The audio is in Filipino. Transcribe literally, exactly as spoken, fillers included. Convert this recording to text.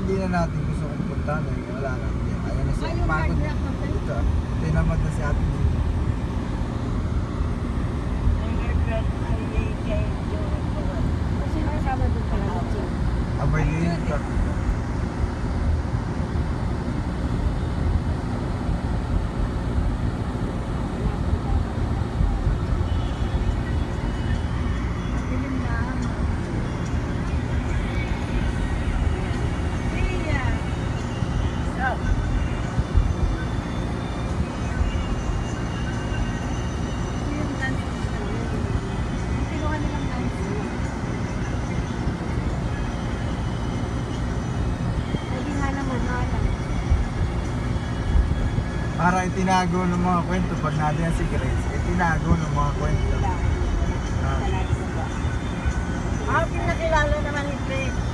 hindi na natin gusto kong puntahan eh. Wala na. Ayan na siya. Ay, yung Pagod. card na kapal. Ito. Tinamad na si ate. Sino kasama doon pala? Abay din ito. Madilim na. Iya. Ito yung dance. Yung kinuha nilang dance. Pwede nga naman, alam. Para itinago ng mga kwento pag natin yan si Grace. Itinago ng mga kwento. Ah. Ah, pinakilala naman ni Grace.